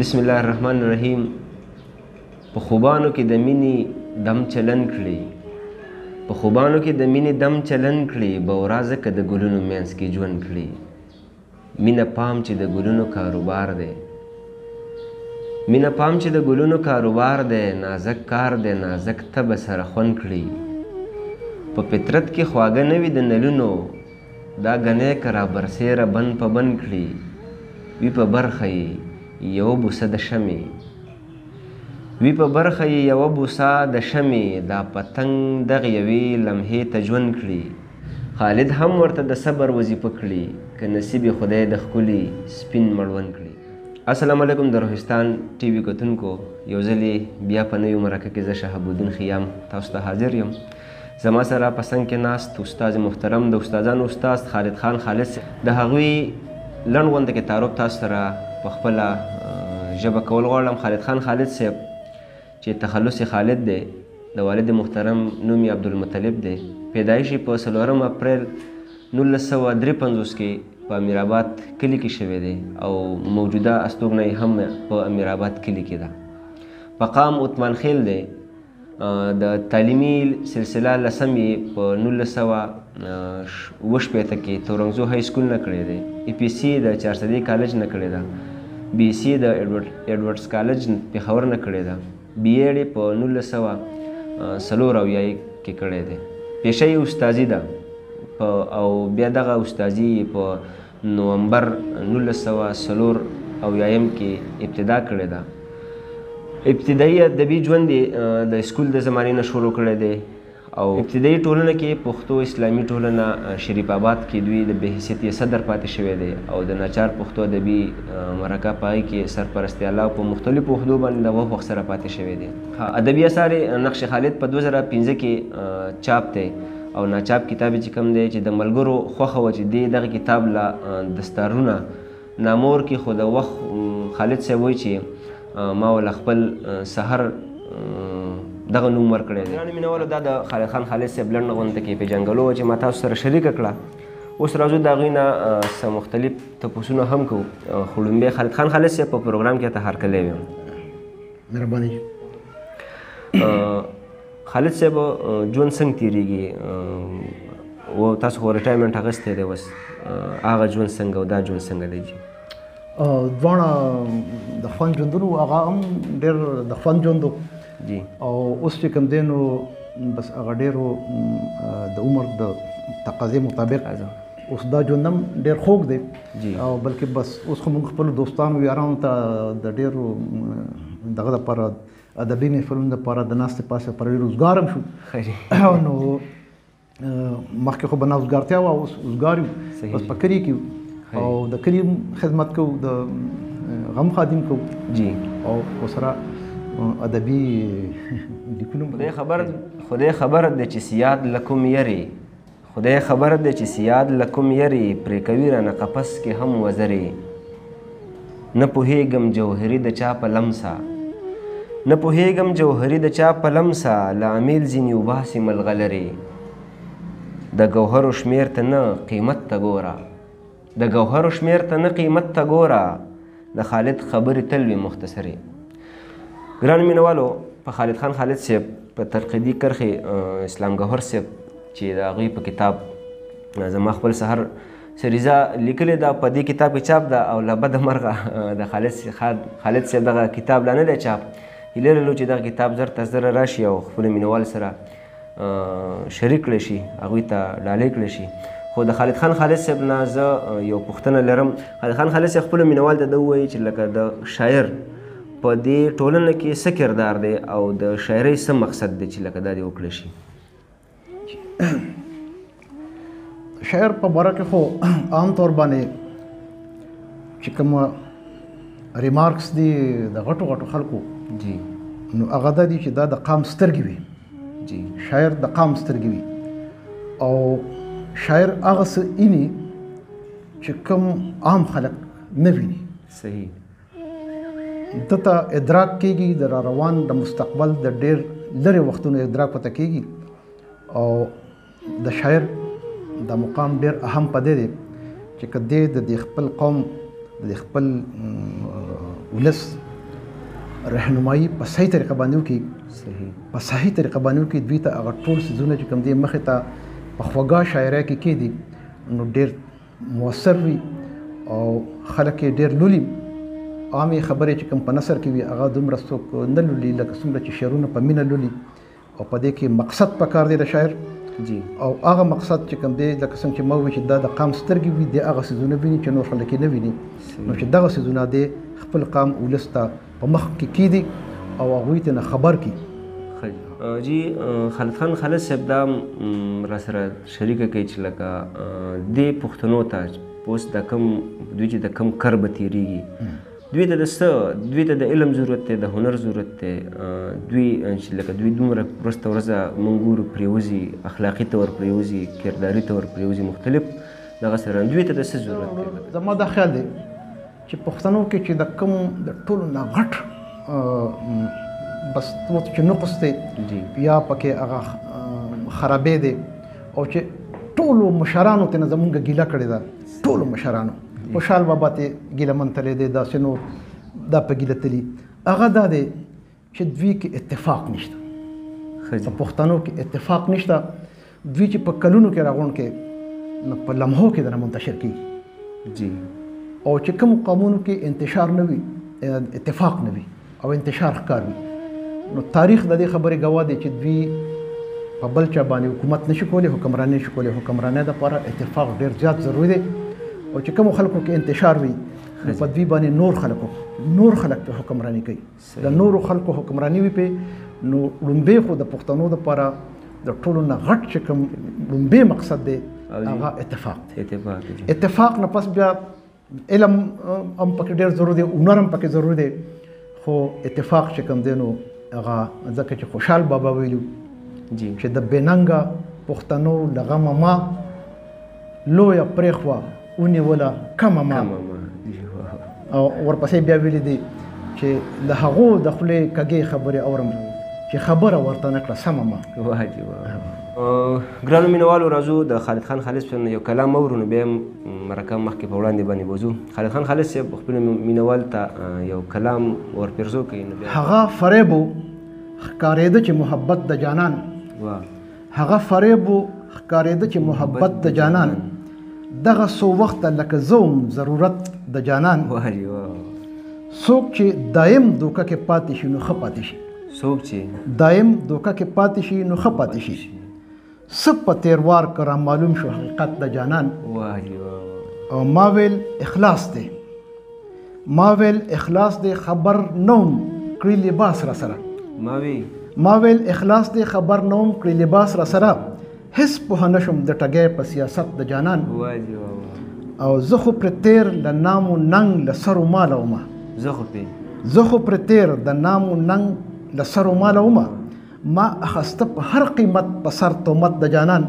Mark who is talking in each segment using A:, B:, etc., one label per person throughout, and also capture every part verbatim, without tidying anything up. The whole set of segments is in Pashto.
A: بسم الله الرحمن الرحیم. په خوبانو کې د مینې دم چلن کړي، په خوبانو کې د مینې دم چلن کړي، به ورځ که د ګلونو منځ کې ژوند کړي. مینه پام چې د ګلونو کاروبار دی، مینه پام چې د ګلونو کاروبار دی، نازک کار دی نازک ته به سره خوند کړي. په فطرت کې خواږه نه وي د نلونو، دا ګنی که را برسېره بند په بند کړي. وي په برخه یې یوه بوسه د شمې، وي په برخه یې یوه بوسه د شمې، دا پتنګ دغه یوې لمحې ته ژوند کړي. خالد هم ورته د صبر وظیفه کړي، که نصیب خدای د ښکلي سپین مړوند کړي. السلام علیکم د روحستان ټي وي کتونکو، یو ځلې بیا په نویو مرکه کې زه شهاب الدین خیام تاسو ته حاضر یم. زما سره په څنګ کې ناست استاد محترم د استادانو استاد خالد خان خالد د هغوی لنډ غونده کې تعارف تاسو سره په خپله ژبه کول غواړم. خالد خان خالد صاحب چې تخلص خالد دی، د والد محترم نوم یې عبدالمطلب دی. پیدایش یې په څلورم اپریل نولس سوه درې پنځوس کې په امیرآباد کلي کې شوی دی او موجوده استوګنه یې هم په امیرآباد کلي کې ده. مقام عثمان خیل دی. د تعلیمي سلسله لسم یې په نولس سوه اوه شپېته کې تورنګزو های سکول نه کړی دی. ای پی سی د چارسدې کالج نه کړې ده. بی سی د ایډورډز کالج پېښور نه کړې ده. بی ایډ یې په نولس سوه څلور اویا کې کړی دی. پیشه یې استازي ده او بیا دغه استازي یې په نومبر نولس سوه څلور اویایم کې ابتدا کړې ده. ابتدایي ادبي ژوند یې د سکول د زمانې نه شروع کړی دی او ابتدایي ټولنه کې پښتو اسلامي ټولنه شریف آباد کې دوی د بې حیثیتي صدر پاتې شوی دی او د ناچار پښتو ادبي مرکه په هغې کې سرپرستي الله په مختلفو عهدو باندې د هغه وخت سره پاتې شوی دی. ادبي اثار یې نقش خالد په دوه زره پنځه کې چاپ دی او ناچاپ کتاب چې کوم دی چې د ملګرو خوښه وه چې دې دغه کتاب له دستارونه نامور کې، خو د وخت خالد صاحب وایي چې ما ول خپل سحر دغه نوم ورکړی دی. ګرانو مینهوالو، دا د خالد خان خالد صاحب لنډ غونډه کې پېژنګلو وه چې ما تاسو سره شریکه کړه. اوس راځو د هغوی نه څه مختلف تپوسونه هم کوو. خو لومبی خالد خان خالد صاحب په پروګرام کې ته هرکلی ویم.
B: مهرباني.
A: خالد صاحب ژوند څنګه تېرېږي؟ و تاسو خو ریټایرمنټ اخیستی دی، اوس هغه ژوند څنګه او دا ژوند څنګه دی؟
B: دواړه د خوند ژوندونه هغه هم ډېر د خوند ژوند
A: جی
B: او اوس چې کوم دی نو بس هغه ډېرو د عمر د تقاضې مطابق اوس دا ژوند هم ډېر خوږ دی او بلکې بس اوس خو موږ خپلو دوستانو یارانو ته د ډېرو دغه دپاره ادبي محفلونو دپاره د ناستې پاسې لپاره ډېر اوزګار هم شو. نو مخکې خو به ناوزګارتیا وه، اوس اوزګار یو، بس په کلي کې او د کلي خدمت کوو، د غم خادم کوو
A: جی
B: او ورسره ادبي لیکونه.
A: خدای خبر خدای خبر دی چې سیاد لکم یری، خدای خبر دی چې سیاد لکم یری، پرې کوي رانه قفس کې هم وزرې. نه پوهېږم جوهري د چا په لمسه، نه پوهېږم جوهري د چا په لمسه، له امیل ځینې وباسي ملغلرې. د ګوهرو شمېر ته نه قیمت ته ګوره، د ګوهرو شمېر ته نه قیمت ته ګوره، د خالد خبرې تل وي مختصرې. ګرانو مینهوالو، په خالد خان خالد صاحب په تنقیدي کرښې اسلام ګوهر صاحب چې د هغوی په کتاب زما خپل سحر سریزه لیکلې ده، په دې کتاب کې چاپ ده او له بده مرغه د خالد خالد صاحب دغه کتاب لا نه دی چاپ. هیله لرو چې دغه کتاب زر تر زره راشي او خپلو مینهوالو سره شریک کړی شي، هغوی ته ډالۍ کړی شي. خو د خالد خان خالد صاحب نه زه یو پوښتنه لرم. خالد خان خالد صاحب خپلو مینهوالو ته دا ووایي چې لکه د شاعر په دې ټولنه کې څه کردار دی او د شاعرۍ څه مقصد دی چې لکه دا دې وکړی شي؟
B: شاعر په باره کې خو عام طور باندې چې کوم ریمارکس دي د غټو غټو خلکو
A: جی
B: نو هغه دا دي چې دا د قام سترګې وي.
A: جی
B: شاعر د قام سترګې وي او شاعر هغه څه اینی چې کوم عام خلک نه ویني.
A: صحیح.
B: دته ادراک کېږي د را روان د مستقبل د ډېر لرې وختونو ادراک پته کېږي او د شاعر دا مقام ډېر اهم په دی دی چې که دی د خپل قوم د خپل ولس رهنمایي په صحیح طریقه باندې وکړي
A: صحیح
B: په صحیح طریقه باندې وکړي دوی ته هغه ټول څیزونه چې کوم دي مخې ته په خوږه شاعرۍ کې کېدي نو ډېر مؤثر وي او خلک یې ډېر لولي. عامې خبرې چې کوم په نثر کې وي هغه دومره څوک نه لولي لکه څومره چې شعرونه په مینه لولي او په دې کې مقصد پکار دی د شاعر
A: جی
B: او هغه مقصد چې کوم دی لکه څنګه چې ما وویل چې دا د قام سترګې وي د هغه څیزونه ویني چې نور خلک یې نه ویني نو چې دغه څیزونه دی خپل قام ولس ته په مخ کې کېدي او هغوی ته نه خبر کړي.
A: جی خالد خان خالد صاحب دا را سره شریکه کوي چې لکه دې پښتنو ته اوس د کم دوی چې د کم کر به تېرېږي دوی ته د څه دوی ته د علم ضرورت دی د هنر ضرورت دی دوی چې لکه دوی دومره ورځ ته ورځه موږ ګورو پرېوځي اخلاقي طور پرېوځي کرداري طور پرېوځي مختلف دغه سره دوی ته د څه ضرورت دی؟
B: زما دا خیال دی چې پښتنو کې چې د کوم د ټولو نه غټ بس چې نقص دی یا پکې هغه خرابې دی او چې ټولو مشرانو ته نه زمونږ ګیله کړې ده ټولو مشرانو خوشحال بابا ته ګیله من تللی دی داسې نور دا په ګیله تلي هغه دا دی چې دوی کې اتفاق نشته په پښتنو کې اتفاق نشته دوی چې په کلونو کې راغونډ کې نو په لمحو کې درنه منتشر کېږي
A: جی
B: او چې کوم قومونو کې انتشار نه وي اتفاق نه وي او انتشار ښکار وي نو تاریخ د دې خبرې ګواه دی چې دوی په بل چا باندې حکومت نشي کولی حکمراني نشي کولی حکمرانۍ دپاره اتفاق ډېر زیات ضروري دی او چې کومو خلکو کې انتشار وي نو په دوی باندې نور خلکو نور خلک په حکمراني کوي د نورو خلکو حکمراني وي پې نو لومبې خو د پښتنو دپاره د ټولو نه غټ چې کوم لومبې مقصد دی هغه اتفاق دی
A: اتفاق
B: اتفاق نه پس بیا علم هم پکې ډېر ضروري دی هنر هم پکې ضروري دی خو اتفاق چې کوم دی نو هغه ځکه چې خوشحال بابا ویلو چې د بېننګه پښتنو له غمه ما لویه پرېښوه ونیوله کمه ما او ورپسې بیا ویلي دي چې له هغو د خولې کږې خبرې اورم چې خبره ورته نه کړه سمه ما.
A: واجب ګرانو مینوالو راځو د خالد خان خالد صاحب یو کلام اورو نو بیا مرکه مخکې په وړاندې باندې بوځو. خالد خان خالد صاحب خپل مینوال ته یو کلام ورپېرزو کوي نو بیا
B: هغه فریب و ښکارېده چې محبت د جانان هغه فریب و ښکارېده چې محبت د جانان دغه څو وخته لکه زوم ضرورت د جانان څوک چې دایم دوکه کې پاتې شي نو ښه پاتې شي
A: څوک چې
B: دایم دوکه کې پاتې شي نو ښه پاتې شي څه په تېروار که را معلوم شو حقیقت د جانان او ما ویل اخلاص دی ما ویل اخلاص دی خبر نوم کړي لباس را سره
A: ما وی
B: ما ویل اخلاص دی خبر نوم کړي لباس را سره هیڅ پوه نه شم د ټګۍ په سیاست د جانان او زه خو پرې تیر له نامو ننګ له سرو ماله ومه
A: زه خو پرې
B: زه خو پرې تیر د نامو ننګ له سرو ماله ومه ما اخسته په هر قیمت په سر تهمت د جانان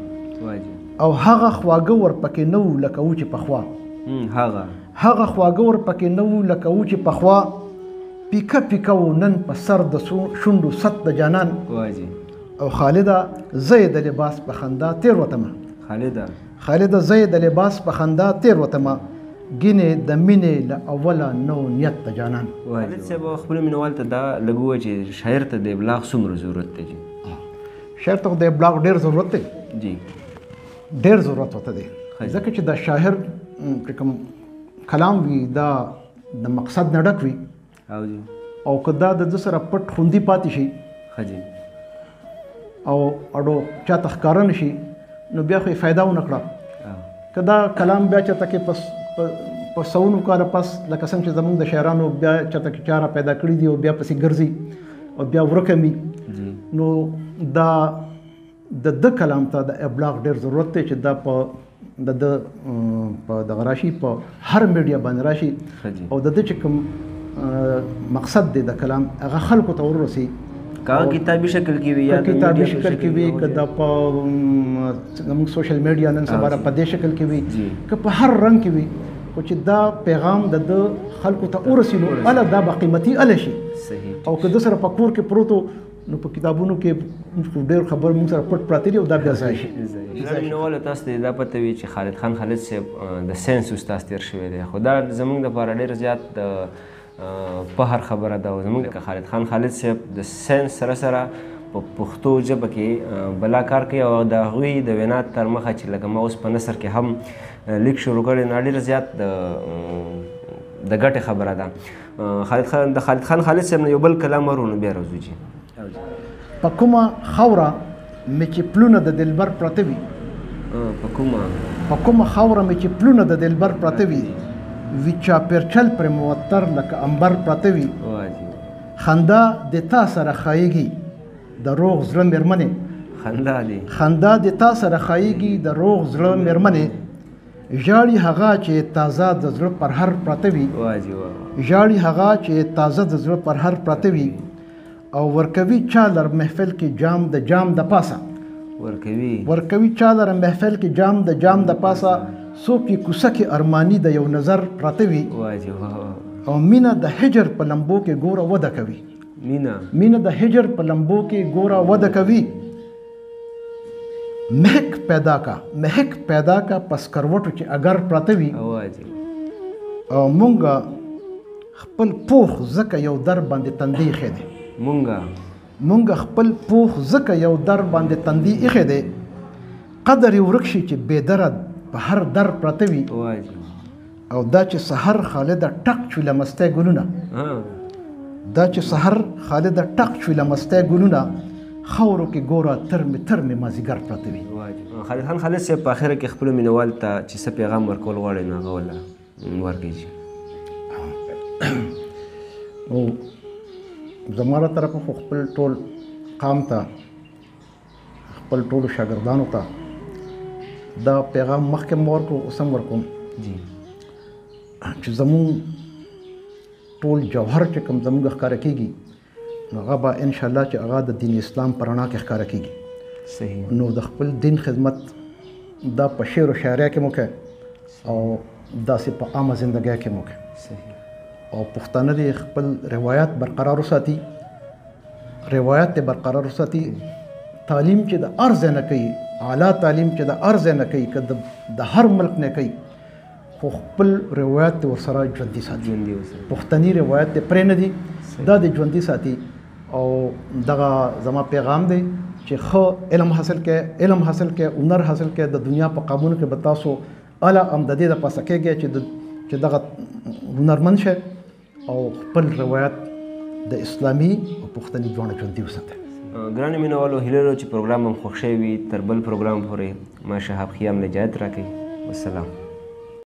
B: او هغه خواږه ورپکې نه و لکه و چې پخوا
A: هغه
B: هغه خواږه ورپکې نه و لکه و چې پخوا پیکه پیکه و نن په سر د شونډو ست د جانان او خالده زه د لباس په خندا تیر وتمه
A: خالده
B: خالده زه د لباس په خندا تیر وتمه ګینې د مینې له اوله نو نیت د جانان.
A: خالد صاحب خپل مینوال ته دا لږ ووایه چې شاعر ته د ابلاغ څومره ضرورت دی؟
B: شاعر ته د ابلاغ ډېر ضرورت دی
A: جی
B: ډېر ضرورت ورته دی ځکه چې د شاعر چې کوم کلام وي دا د مقصد نه ډک وي او که دا د ده سره پټ خوندي پاتې شي او اړو چاته ښکاره نه شي نو بیا خو یې فایده ونه کړه که دا کلام بیا چاته کې پس په سونو کاله پس لکه څنګه چې زموږ د شاعرانو بیا چاته کې چاره پیدا کړي دي او بیا پسې ګرځي او بیا ورکه وي نو دا د ده کلام ته د ابلاغ ډېر ضرورت دی چې دا په د ده په دغه راشي په هر میډیا باندې راشي او د ده چې کوم مقصد دی د کلام هغه خلکو ته ورسي
A: که کتابي شکل کې وي یا
B: کتابي شکل کې وي که دا په زموږ سوشل میډیا نن سبا په دې شکل کې وي که په هر رنګ کې وي خو چې دا پیغام د ده خلکو ته ورسي نو اله دا به قیمتي اله شي او که د سره په کور کې پروت نو په کتابونو کې ډېر خبر موږ سره پټ پراته دي او دا بیا ځای شي.
A: مینوالو تاسو ته دا پته وي چې خالد خان خالد صاحب د ساینس استاد تېر شوی دی خو دا زموږ دپاره ډېر زیات د فخر خبره ده. او زموږ لکه خالد خان خالد صاحب د ساینس سره سره په پښتو ژبه کې بلا کار کوي او د هغوی د وینا تر مخه چې لکه ما اوس په نثر کې هم لیک شروع کړی نو ډېر زیات د ګټې خبره ده. خالد خان د خالد خان خالد صاحب نه یو بل کلام ورو نو بیا راځو چې
B: په کومه خاوره مې چې پلونه د دلبر پراته وي
A: په کومه
B: په کومه خاوره مې چې پلونه د دلبر پراته وي وي چاپېرچل پرې موتر لکه امبر پراته وي خندا د تا سره ښایېږي د روغ زړه مېرمنې
A: خندا دی
B: خندا د تا سره ښایېږي د روغ زړه مېرمنې ژاړي هغه چې تازه د زړه پر هر پراته وي ژاړي هغه چې تازه د زړه پر هر پراته وي او ورکوي چالر محفل کې جام د جام د پاسه
A: ورکوي
B: ورکوي چالر محفل کې جام د جام د پاسه څوک یې کوڅه کې ارماني د یو نظر پراته وي او مینه د هجر په لمبو کې ګوره وده کوي
A: مینه
B: مینه د هجر په لمبو کې ګوره وده کوي مهک پیدا کا مهک پیدا کا پس کروټو چې اگر پراته وي او مونږ خپل پوخ ځکه یو در باندې تندی ایښی دی
A: مونږ
B: مونږ خپل پوخ ځکه یو در باندې تندی ایښی دی قدر یې ورک شي چې بې دره په هر در پراته وي او دا چې سحر خالده ټک شو له مستی ګلونه دا چې سحر خالده ټک شو له مستی ګلونه خاورو کې ګوره تر مې تر مې مازدیګر پراته وي.
A: خالد خان خالد صاحب په اخره کې خپلو مینوال ته چې څه پیغام ورکول غواړئ نو هغه وله ورکړئ.
B: او زما له طرفه خو خپل ټول قام ته خپل ټولو شاګردانو ته دا پیغام مخکې مو ورکړو اوس هم ورکوم چې زمونږ ټول جوهر چې کوم زموږ ښکاره کېږي نو هغه به انشاءالله چې هغه د دین اسلام په رڼا کې ښکاره کېږي.
A: صحیح.
B: نو د خپل دین خدمت دا په شعر و شاعرۍ کې مو کوي او داسې په عامه زندګۍ کې مو کوي.
A: صحیح.
B: او پښتانه دې خپل روایت برقرار وساتي روایت دې برقرار وساتي تعلیم چې د هر ځای نه کوي اعلی تعلیم چې د هر ځای نه کوي که د هر ملک نه کوي خو خپل روایت دې ورسره ژوندي ساتي پښتني روایت دې پرې نه دي دا دې ژوندي ساتي. او دغه زما پیغام دی چې ښه علم حاصل کړئ علم حاصل کړئ هنر حاصل کړئ د دنیا په قابونو کې به تاسو اعلی هم د دې دپاسه کېږئ چې چې دغه هنرمند شئ او خپل روایت د اسلامي او پښتني دواړه ژوندي وساتئ.
A: ګرانو مینوالو هیله لرو چې پروګرام هم خوښ شوی وي. تر بل پروګرام پورې ما شهاب خیام له اجازت راکوي. والسلام.